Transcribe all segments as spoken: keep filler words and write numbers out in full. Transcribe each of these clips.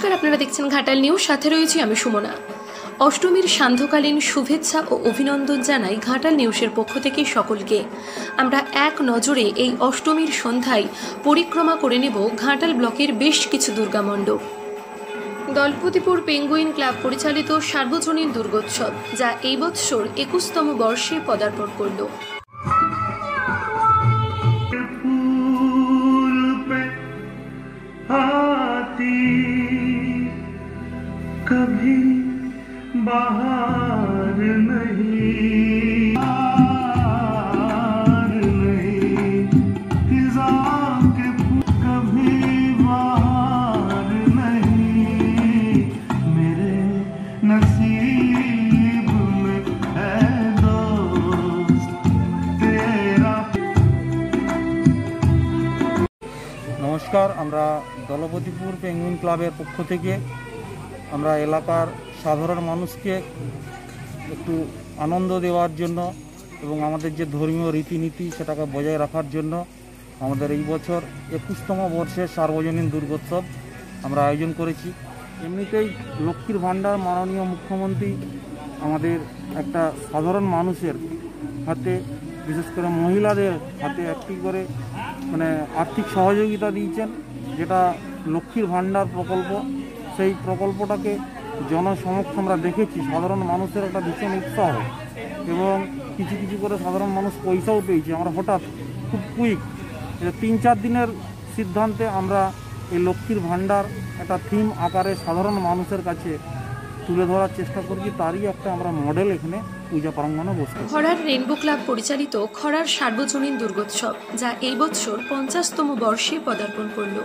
নমস্কার, আপনারা দেখছেন ঘাটাল নিউজ, সাথে রয়েছি আমি সুমনা। অষ্টমীর সান্ধ্যকালীন শুভেচ্ছা ও অভিনন্দন জানাই ঘাটাল নিউজের পক্ষ থেকে সকলকে। আমরা এক নজরে এই অষ্টমীর সন্ধ্যায় পরিক্রমা করে নেব ঘাটাল ব্লকের বেশ কিছু দুর্গামণ্ডপ। দলপতিপুর পেঙ্গুইন ক্লাব পরিচালিত সার্বজনীন দুর্গোৎসব, যা এই বৎসর একুশতম বর্ষে পদার্পণ করল। कभी बाहर नहीं, बाहर नहीं, खिज़ा के कभी बाहर नहीं, मेरे नसीब में है दोस्त तेरा। नमस्कार, আমরা দলপতিপুর পেঙ্গুইন ক্লাবের পক্ষ থেকে আমরা এলাকার সাধারণ মানুষকে একটু আনন্দ দেওয়ার জন্য এবং আমাদের যে ধর্মীয় রীতিনীতি সেটাকে বজায় রাখার জন্য আমাদের এই বছর একুশতম বর্ষের সার্বজনীন দুর্গোৎসব আমরা আয়োজন করেছি। এমনিতেই লক্ষ্মীর ভাণ্ডার মাননীয় মুখ্যমন্ত্রী আমাদের একটা সাধারণ মানুষের হাতে, বিশেষ করে মহিলাদের হাতে একটি করে মানে আর্থিক সহযোগিতা দিয়েছেন, যেটা লক্ষ্মীর ভাণ্ডার প্রকল্প। সেই প্রকল্পটাকে জনসমক্ষ আমরা দেখেছি, সাধারণ মানুষের একটা ভীষণ উৎসাহ এবং কিছু কিছু করে সাধারণ মানুষ পয়সাও পেয়েছে। আমরা হঠাৎ খুব কুইক তিন চার দিনের সিদ্ধান্তে আমরা এই লক্ষ্মীর ভাণ্ডার একটা থিম আকারে সাধারণ মানুষের কাছে তুলে ধরার চেষ্টা করছি। তারই একটা আমরা মডেল এখানে পূজা প্রাঙ্গণে বসে। খরার রেইনবো ক্লাব পরিচালিত খরার সার্বজনীন দুর্গোৎসব, যা এই বছর পঞ্চাশতম বর্ষে পদার্পণ করল।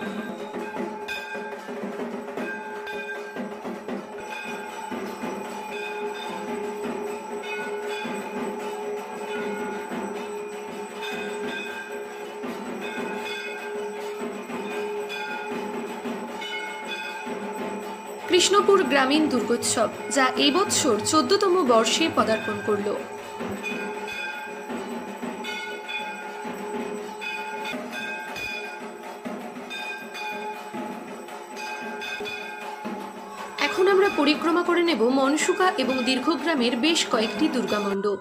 কৃষ্ণপুর গ্রামীণ দুর্গোৎসব, যা এই বছর চোদ্দতম বর্ষে পদার্পণ করল। এখন আমরা পরিক্রমা করে নেব মনসুকা এবং দীর্ঘগ্রামের বেশ কয়েকটি দুর্গামণ্ডপ।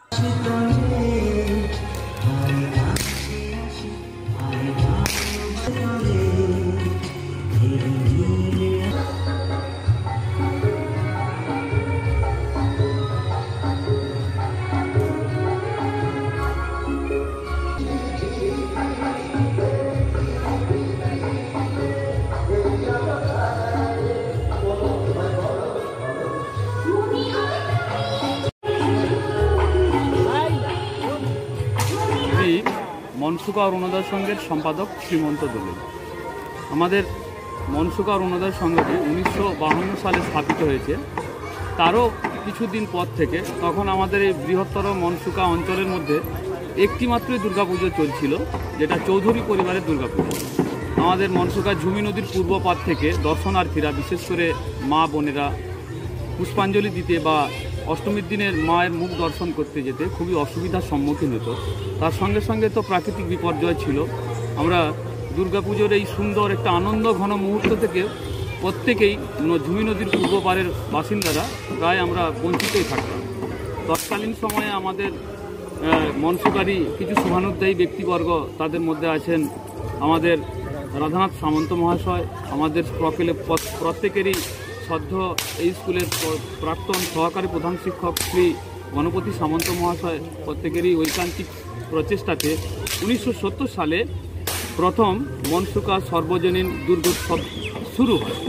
মনসুকা অরুণোদয় সংঘের সম্পাদক শ্রীমন্ত দোলে। আমাদের মনসুকা অরুণোদয় সংঘটি উনিশশো বাহান্ন সালে স্থাপিত হয়েছে। তারও কিছুদিন পর থেকে তখন আমাদের এই বৃহত্তর মনসুকা অঞ্চলের মধ্যে একটি মাত্রই দুর্গাপুজো চলছিল, যেটা চৌধুরী পরিবারের দুর্গাপুজো। আমাদের মনসুকা ঝুমি নদীর পূর্ব পার থেকে দর্শনার্থীরা, বিশেষ করে মা বোনেরা পুষ্পাঞ্জলি দিতে বা অষ্টমীর দিনের মায়ের মুখ দর্শন করতে যেতে খুবই অসুবিধার সম্মুখীন হতো। তার সঙ্গে সঙ্গে তো প্রাকৃতিক বিপর্যয় ছিল। আমরা দুর্গাপুজোর এই সুন্দর একটা আনন্দ ঘন মুহূর্ত থেকে প্রত্যেকেই ঝুমি নদীর পূর্ব পারের বাসিন্দারা প্রায় আমরা বঞ্চিতই থাকতাম। তৎকালীন সময়ে আমাদের মনসুকারী কিছু শুভানুধ্যায়ী ব্যক্তিবর্গ, তাদের মধ্যে আছেন আমাদের রাধানাথ সামন্ত মহাশয়, আমাদের প্রত্যেকেরই সদ্য এই স্কুলের প্রাক্তন সহকারী প্রধান শিক্ষক শ্রী গণপতি সামন্ত মহাশয়, প্রত্যেকেরই ঐকান্তিক প্রচেষ্টাতে উনিশশো সত্তর সালে প্রথম মনসুকা সর্বজনীন দুর্গোৎসব শুরু হয়।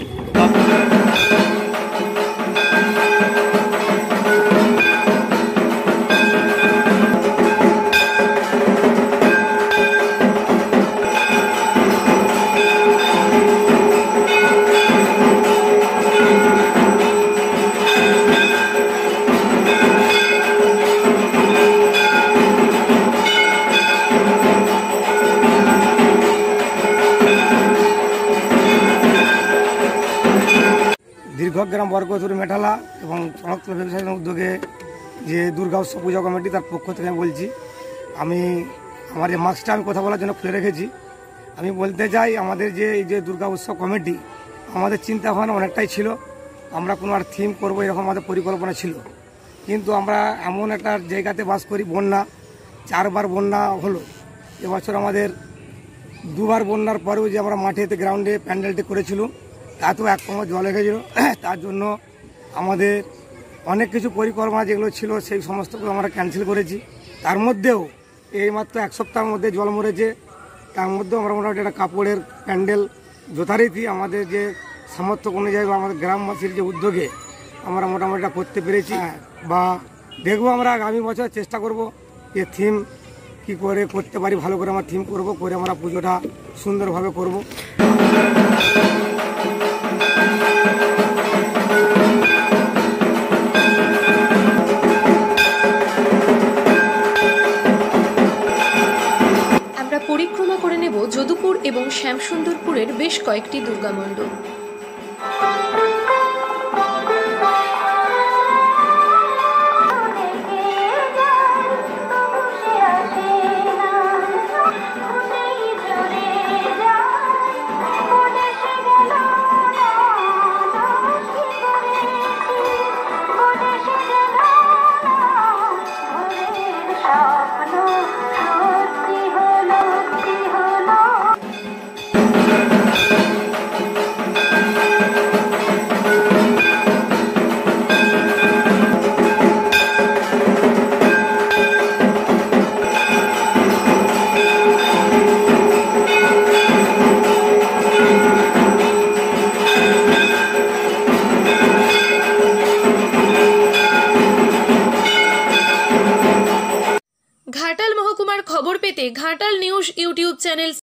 দীর্ঘগ্রাম বরকতুর মেটালা এবং চনকতলা ব্যবসায়ীর উদ্যোগে যে দুর্গা উৎসব পূজা কমিটি, তার পক্ষ থেকে আমি বলছি। আমি আমার এই মাস্কটা আমি কথা বলার জন্য খুলে রেখেছি। আমি বলতে চাই, আমাদের যে এই যে দুর্গা উৎসব কমিটি, আমাদের চিন্তা ভাবনা অনেকটাই ছিল, আমরা কোনো আর থিম করবো এরকম আমাদের পরিকল্পনা ছিল। কিন্তু আমরা এমন একটা জায়গাতে বাস করি, বন্যা চারবার বন্যা হলো এবছর আমাদের, দুবার বন্যার পরেও যে আমরা মাঠেতে গ্রাউন্ডে প্যান্ডেলটি করেছিলাম তাতেও এক কোমর জল গেছিল। তার জন্য আমাদের অনেক কিছু পরিকল্পনা যেগুলো ছিল সেই সমস্তকে আমরা ক্যান্সেল করেছি। তার মধ্যেও এইমাত্র এক সপ্তাহের মধ্যে জল মরেছে, তার মধ্যেও আমরা মোটামুটি একটা কাপড়ের প্যান্ডেল যথারীতি আমাদের যে সামর্থ্য অনুযায়ী বা আমাদের গ্রামবাসীর যে উদ্যোগে আমরা মোটামুটি এটা করতে পেরেছি। বা দেখবো আমরা আগামী বছর চেষ্টা করব যে থিম কি করে করতে পারি, ভালো করে আমরা থিম করব, করে আমরা পুজোটা সুন্দরভাবে করব। আমরা পরিক্রমা করে নেব যদুপুর এবং শ্যামসুন্দরপুরের বেশ কয়েকটি দুর্গা মণ্ডপ। ঘাটাল মহকুমার খবর পেতে ঘাটাল নিউজ ইউটিউব চ্যানেল